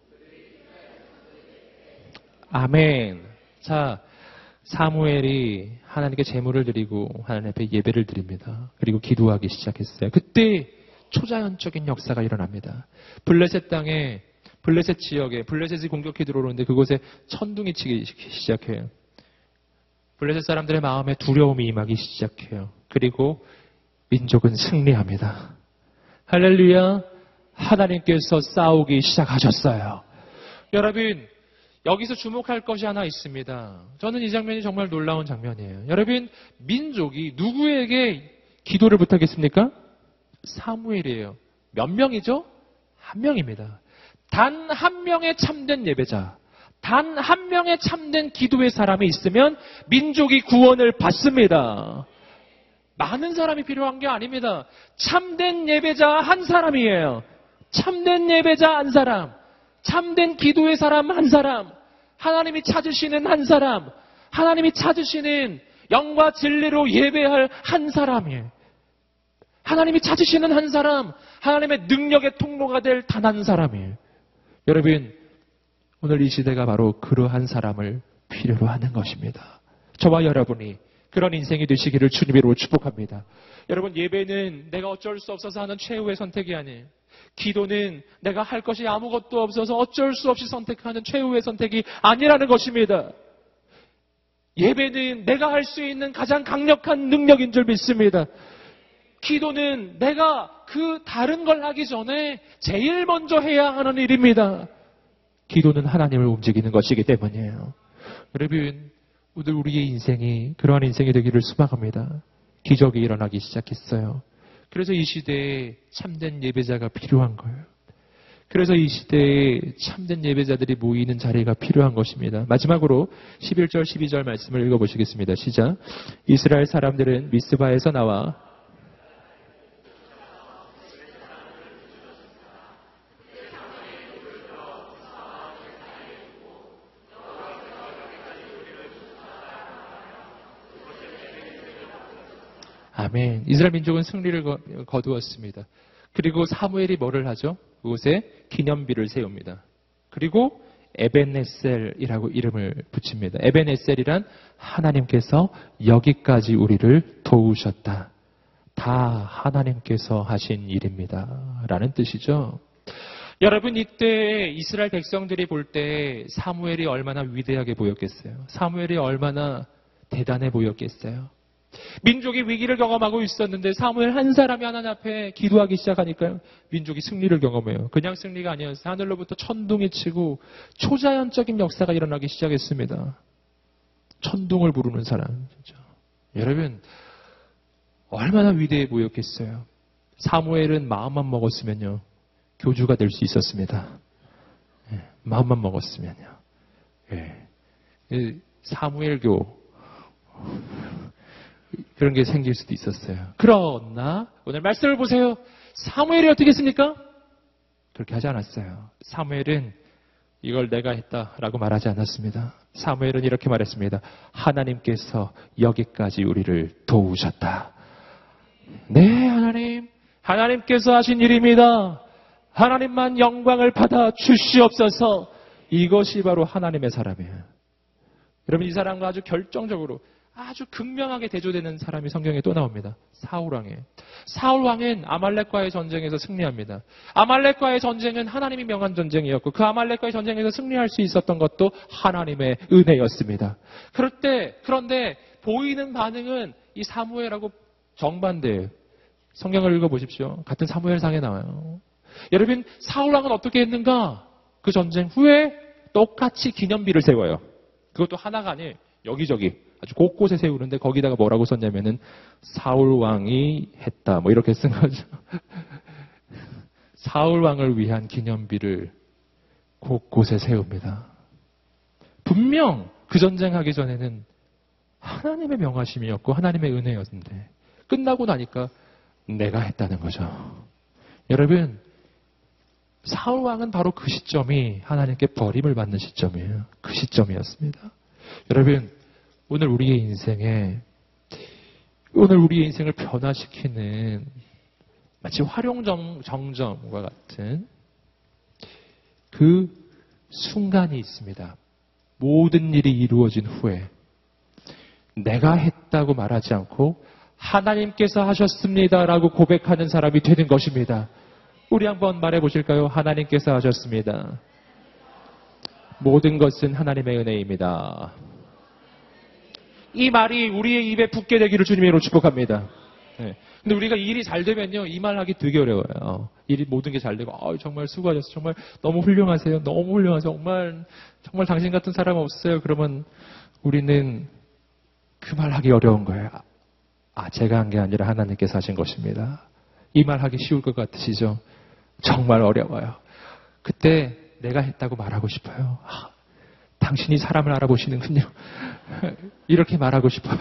아멘. 자, 사무엘이 하나님께 제물을 드리고 하나님 앞에 예배를 드립니다. 그리고 기도하기 시작했어요. 그때 초자연적인 역사가 일어납니다. 블레셋 땅에 블레셋 지역에 블레셋이 공격해 들어오는데 그곳에 천둥이 치기 시작해요. 블레셋 사람들의 마음에 두려움이 임하기 시작해요. 그리고 민족은 승리합니다. 할렐루야. 하나님께서 싸우기 시작하셨어요. 여러분, 여기서 주목할 것이 하나 있습니다. 저는 이 장면이 정말 놀라운 장면이에요. 여러분, 민족이 누구에게 기도를 부탁했습니까? 사무엘이에요. 몇 명이죠? 한 명입니다. 단 한 명의 참된 예배자, 단 한 명의 참된 기도의 사람이 있으면 민족이 구원을 받습니다. 많은 사람이 필요한 게 아닙니다. 참된 예배자 한 사람이에요. 참된 예배자 한 사람, 참된 기도의 사람 한 사람, 하나님이 찾으시는 한 사람, 하나님이 찾으시는 영과 진리로 예배할 한 사람이에요. 하나님이 찾으시는 한 사람, 하나님의 능력의 통로가 될 단 한 사람이에요. 여러분, 오늘 이 시대가 바로 그러한 사람을 필요로 하는 것입니다. 저와 여러분이 그런 인생이 되시기를 주님으로 축복합니다. 여러분, 예배는 내가 어쩔 수 없어서 하는 최후의 선택이 아니에요. 기도는 내가 할 것이 아무것도 없어서 어쩔 수 없이 선택하는 최후의 선택이 아니라는 것입니다. 예배는 내가 할 수 있는 가장 강력한 능력인 줄 믿습니다. 기도는 내가 그 다른 걸 하기 전에 제일 먼저 해야 하는 일입니다. 기도는 하나님을 움직이는 것이기 때문이에요. 여러분, 오늘 우리의 인생이 그러한 인생이 되기를 소망합니다. 기적이 일어나기 시작했어요. 그래서 이 시대에 참된 예배자가 필요한 거예요. 그래서 이 시대에 참된 예배자들이 모이는 자리가 필요한 것입니다. 마지막으로 십일 절, 십이 절 말씀을 읽어보시겠습니다. 시작. 이스라엘 사람들은 미스바에서 나와 아멘. 이스라엘 민족은 승리를 거두었습니다. 그리고 사무엘이 뭐를 하죠? 그곳에 기념비를 세웁니다. 그리고 에벤에셀이라고 이름을 붙입니다. 에벤에셀이란 하나님께서 여기까지 우리를 도우셨다. 다 하나님께서 하신 일입니다. 라는 뜻이죠. 여러분, 이때 이스라엘 백성들이 볼 때 사무엘이 얼마나 위대하게 보였겠어요? 사무엘이 얼마나 대단해 보였겠어요? 민족이 위기를 경험하고 있었는데 사무엘 한 사람이 하나님 앞에 기도하기 시작하니까요, 민족이 승리를 경험해요. 그냥 승리가 아니었어요. 하늘로부터 천둥이 치고 초자연적인 역사가 일어나기 시작했습니다. 천둥을 부르는 사람, 진짜. 여러분, 얼마나 위대해 보였겠어요. 사무엘은 마음만 먹었으면요, 교주가 될 수 있었습니다. 예, 마음만 먹었으면요. 예. 사무엘교 그런 게 생길 수도 있었어요. 그러나 오늘 말씀을 보세요. 사무엘이 어떻게 했습니까? 그렇게 하지 않았어요. 사무엘은 이걸 내가 했다라고 말하지 않았습니다. 사무엘은 이렇게 말했습니다. 하나님께서 여기까지 우리를 도우셨다. 네, 하나님. 하나님께서 하신 일입니다. 하나님만 영광을 받아 주시옵소서. 이것이 바로 하나님의 사람이에요. 여러분, 이 사람과 아주 결정적으로 아주 극명하게 대조되는 사람이 성경에 또 나옵니다. 사울왕이에요. 사울왕은 아말렉과의 전쟁에서 승리합니다. 아말렉과의 전쟁은 하나님이 명한 전쟁이었고 그 아말렉과의 전쟁에서 승리할 수 있었던 것도 하나님의 은혜였습니다. 그럴 때, 그런데 보이는 반응은 이 사무엘하고 정반대예요. 성경을 읽어보십시오. 같은 사무엘상에 나와요. 여러분, 사울왕은 어떻게 했는가? 그 전쟁 후에 똑같이 기념비를 세워요. 그것도 하나가 아니에요. 여기저기 아주 곳곳에 세우는데 거기다가 뭐라고 썼냐면은 사울왕이 했다, 뭐 이렇게 쓴 거죠. 사울왕을 위한 기념비를 곳곳에 세웁니다. 분명 그 전쟁하기 전에는 하나님의 명하심이었고 하나님의 은혜였는데 끝나고 나니까 내가 했다는 거죠. 여러분, 사울 왕은 바로 그 시점이 하나님께 버림을 받는 시점이에요. 그 시점이었습니다. 여러분, 오늘 우리의 인생에, 오늘 우리의 인생을 변화시키는 마치 활용정점과 같은 그 순간이 있습니다. 모든 일이 이루어진 후에 내가 했다고 말하지 않고 하나님께서 하셨습니다라고 고백하는 사람이 되는 것입니다. 우리 한번 말해 보실까요? 하나님께서 하셨습니다. 모든 것은 하나님의 은혜입니다. 이 말이 우리의 입에 붙게 되기를 주님으로 축복합니다. 네. 근데 우리가 일이 잘 되면요, 이 말 하기 되게 어려워요. 일이 모든 게 잘 되고, 아, 정말 수고하셨어요. 정말 너무 훌륭하세요. 너무 훌륭하세요. 정말, 정말 당신 같은 사람 없어요. 그러면 우리는 그 말 하기 어려운 거예요. 아, 제가 한 게 아니라 하나님께서 하신 것입니다. 이 말 하기 쉬울 것 같으시죠? 정말 어려워요. 그때 내가 했다고 말하고 싶어요. 아, 당신이 사람을 알아보시는군요. 이렇게 말하고 싶어요.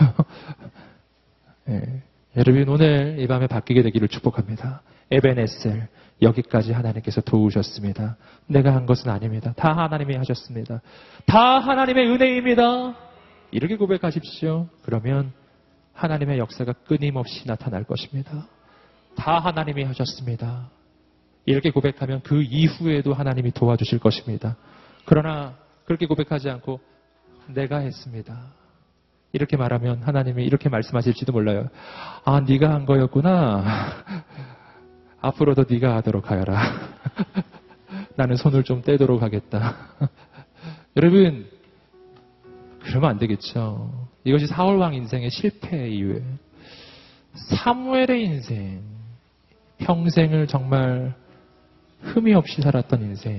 네. 여러분, 오늘 이 밤에 바뀌게 되기를 축복합니다. 에베네셀, 여기까지 하나님께서 도우셨습니다. 내가 한 것은 아닙니다. 다 하나님이 하셨습니다. 다 하나님의 은혜입니다. 이렇게 고백하십시오. 그러면 하나님의 역사가 끊임없이 나타날 것입니다. 다 하나님이 하셨습니다. 이렇게 고백하면 그 이후에도 하나님이 도와주실 것입니다. 그러나 그렇게 고백하지 않고 내가 했습니다. 이렇게 말하면 하나님이 이렇게 말씀하실지도 몰라요. 아, 네가 한 거였구나. 앞으로도 네가 하도록 하여라. 나는 손을 좀 떼도록 하겠다. 여러분, 그러면 안 되겠죠. 이것이 사울왕 인생의 실패 이유예요. 사무엘의 인생, 평생을 정말 흠이 없이 살았던 인생,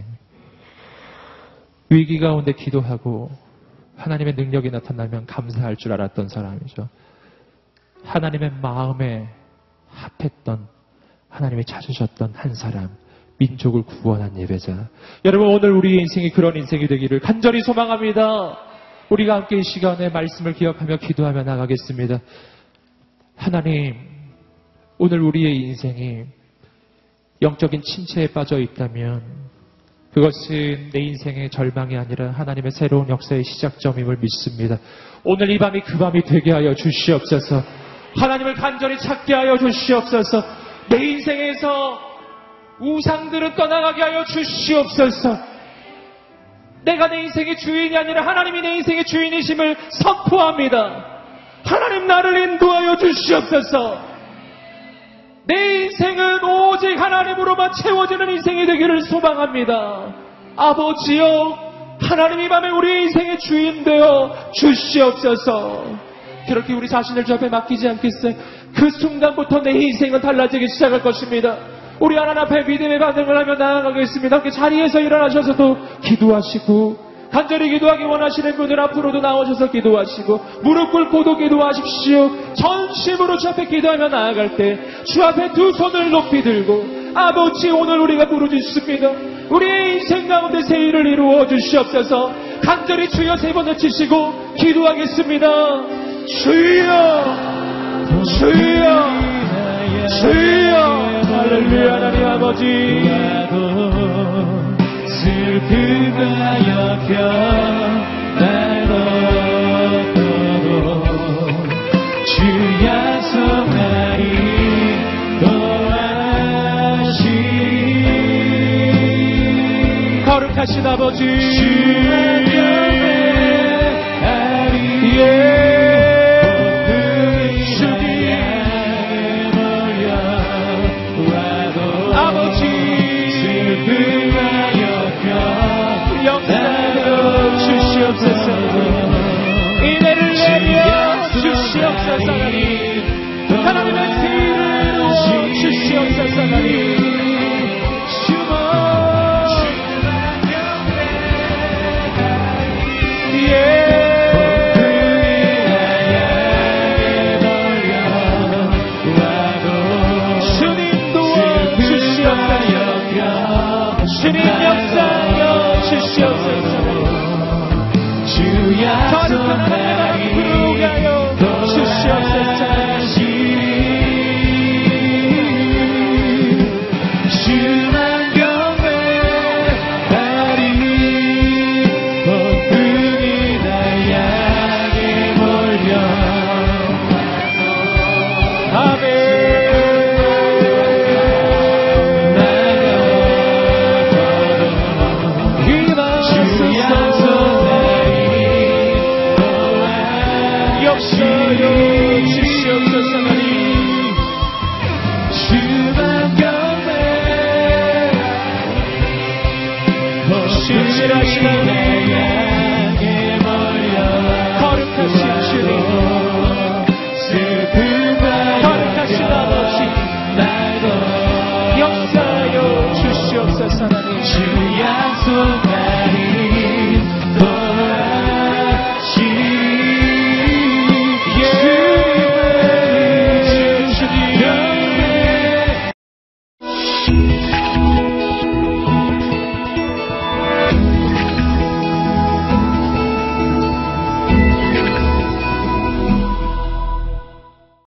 위기 가운데 기도하고 하나님의 능력이 나타나면 감사할 줄 알았던 사람이죠. 하나님의 마음에 합했던, 하나님이 찾으셨던 한 사람, 민족을 구원한 예배자. 여러분, 오늘 우리의 인생이 그런 인생이 되기를 간절히 소망합니다. 우리가 함께 이 시간에 말씀을 기억하며 기도하며 나가겠습니다. 하나님, 오늘 우리의 인생이 영적인 침체에 빠져 있다면 그것은 내 인생의 절망이 아니라 하나님의 새로운 역사의 시작점임을 믿습니다. 오늘 이 밤이 그 밤이 되게 하여 주시옵소서. 하나님을 간절히 찾게 하여 주시옵소서. 내 인생에서 우상들은 떠나가게 하여 주시옵소서. 내가 내 인생의 주인이 아니라 하나님이 내 인생의 주인이심을 선포합니다. 하나님, 나를 인도하여 주시옵소서. 내 인생은 오직 하나님으로만 채워지는 인생이 되기를 소망합니다. 아버지여, 하나님 이 밤에 우리의 인생의 주인 되어 주시옵소서. 그렇게 우리 자신을 주 앞에 맡기지 않겠어요? 그 순간부터 내 인생은 달라지기 시작할 것입니다. 우리 하나님 앞에 믿음의 반응을 하며 나아가겠습니다. 함께 자리에서 일어나셔서도 기도하시고, 간절히 기도하기 원하시는 분들 앞으로도 나오셔서 기도하시고, 무릎 꿇고도 기도하십시오. 전심으로 주 앞에 기도하며 나아갈 때 주 앞에 두 손을 높이 들고, 아버지, 오늘 우리가 부르짖습니다. 우리의 인생 가운데 새 일을 이루어 주시옵소서. 간절히 주여 세 번을 치시고 기도하겠습니다. 주여, 주여, 주여. 할렐루야. 하나님 아버지, 슬프가 여겨 날 덮어도 주 약속하리 또하시. 거룩하신 아버지, 주의 아리 예. 이내를 내려 주시옵소서. 하나님의 뒤를 주시옵소서. 주여, 자비하신 하나님, 거룩하신 주님, 거룩하신 아버지, 역사하여 주시옵소서. 하나님,